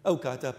ئەو کاتە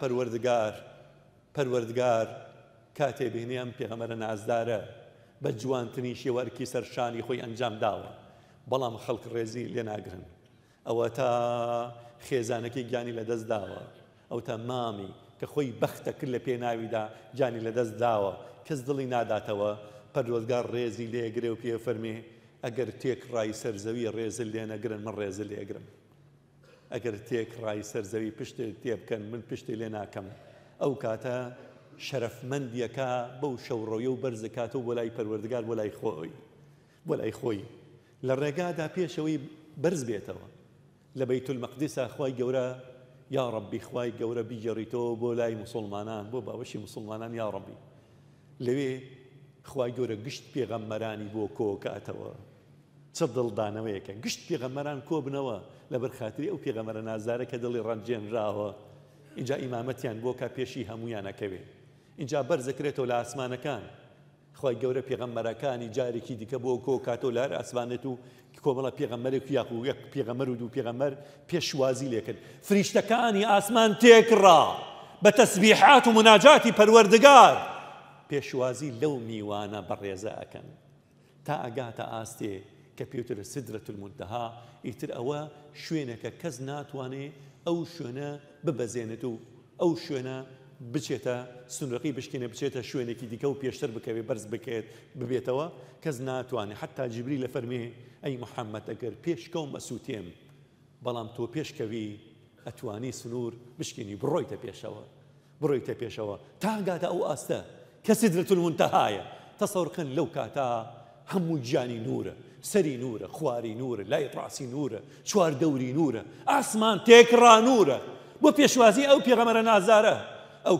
پەروەردگار کاتێ بینی ئەم پێغەمبەرە نازدارە بە جوانترین شێوەرکی سەرشانی خۆی ئەنجام داوە، بەڵام خەڵک ڕێزی لێ ناگرن. ئەوە تا خێزانەکەی گیانی لەدەست داوە، ئەو تا مامی کە خۆی بەختە کرد لە پێناویدا گیانی لەدەست داوە، کەس دڵی ناداتەوە. پەروەردگار ڕێزی لێگرێ و پێ فەرمێ ئەگەر تێک ڕای سەرزەوی ڕێزل لێ نەگرن من ڕێزل لێگرم، ئەگەر تێک ڕای سەرزەوی پشتێ تێ بکەن من پشتی لێ ناکەم. ئەو کاتە شەرەفمەندیەکە بەو شەوڕۆیە و بەرزکاتەوە بۆ لای پەروەردگار بۆ لای خۆی لە ڕێگادا پێشەوەی بەرز بێتەوە لە بەیت المەقدسە. خوای گەورە یا ڕەبی، خوای گەورە بیگەڕیتەوە بۆ لای موسڵمانان، بۆ باوەشی موسڵمانان یا ڕەبی. لەوێ خوای گەورە گشت پێغەمبەرانی بۆ کۆکاتەوە. چه دڵدانەوەیەکە گشت پێغەمبەران کۆ بنەوە لەبەر خاتری ئەو پێغەمبەرە نازارە کە دڵی ڕەنجێنراوە. اینجا ئیمامەتیان بۆ کا پێشی هەمویانەکەوێ. اینجا بەرزەکرێتەوە لە ئاسمانەکان. خوای گەورە پێغەمبەرەکانی جارێکی دیکە بۆ کۆکاتەوە لە هەر ئاسمانێت و کۆمەڵە پێغەمبەرێک یاخ و یەک پێغەمبەر و دوو پێغەمبەر پێشوازی لێکرد. فریشتەکانی ئاسمان تێکڕا بە تەسبیحات و مناجاتی پەروەردگار، پێشوازی لەو میوانە بەڕێزە ئەکەن تا ئەگاتە ئاستێ کە پێوترە سدرەت المونتەها. ئیتر ئەوە شوێنێکە کەس ناتوانێت ئەو شوێنە ببەزێنێت و ئەو شوێنە بچێتە سنوڕقی بشکێنێ بچێتە شوێنێکی دیکە و پێشتر بکەوێ بەرز بکەێت ببێتەوە، کەس ناتوانێت. حتا جیبریل لە فەرمێ ئەی محەممەد ئەگەر پێشکەوم ئەسووتێم بەڵام تۆ پێشکەوی ئەتوانی سنوور بشکێنی بڕۆیتە پێشەوە تا گاتە ئەو ئاستە کە سدرەت المونتەهایە. تەسەوڕکەن لەو کاتە هەموو گیانی نورە، سەری نورە، خواری نورە، لای ڕاستی نورە، چوار دەوری نورە، ئاسمان تێکڕا نورە بۆ پێشوازی ئەو پێغەمبەرە نازارە. ئەو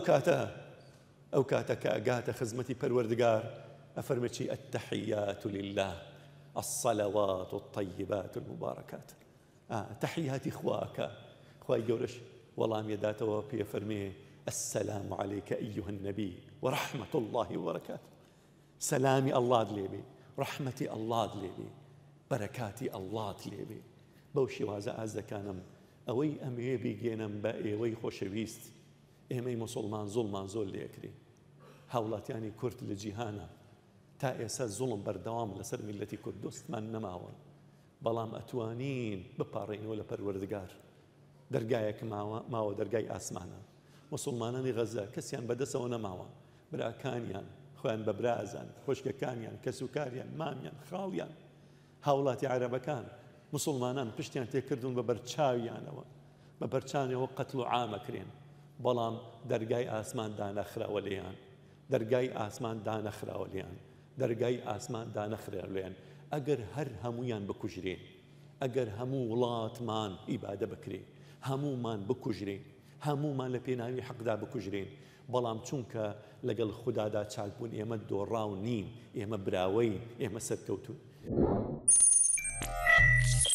کاتە کە ئەگاتە خزمەتی پەروەردگار ئەفەرمێ چی؟ التحیات لله الصلوات الطیبات المباركات. تحیاتی خواکە. خوای گەورەش وەڵامی داتەوە پێ فەرمێ السلام عليك أيها النبي ورحمة الله وبركاته. سلامي الله لێبێ، ڕەحمەتی الله لێبێ، بەرەکاتی الله لێبێ. بەو شێوازە ئاز دەکانم ئەوەی ئەمێ بیگێنم بە ئێوەی خۆشەویست. ئێمەی موسڵمان زوڵمان زۆر لێکری، هاوڵاتیانی کورد لە جیهانە تا ئێستا زوڵم بەردەوام لەسەر میلەتی کورد دۆستمان نەماوە، بەڵام ئەتوانین بپاڕێنەوە لە پەروەردگار. دەرگایەک ماوە، دەرگای ئاسمانە. موسڵمانانی غەزە کەسیان بەدەستەوە نەماوە، براکانیان خۆیان بە برازان، خۆشکەکانیان، کەسوکاریان، مامیان، خاڵیان، هاوڵاتی عەرەبەکان موسڵمانان پشتیان تێکردون بە بەرچاویانەوە، بە بەرچاویەوە قەتڵ و عامەکرێن، بەڵام دەرگای ئاسمان دانەخراوە لێیان، دەرگای ئاسمان دانەخراوە لێیان، دەرگای ئاسمان دانەخراوە لێیان. ئەگەر هەر هەمویان بکوژرێن، ئەگەر هەموو وڵاتمان ئیبادە بکرێ، هەمومان بکوژرێن، هەمومان لە پێناوی حەقدا بکوژرێن، بەڵام چونکە لەگەڵ خودادا چاک بوون ئێمە دۆڕاو نین، ئێمە براوەین، ئێمە سەرکەوتوون.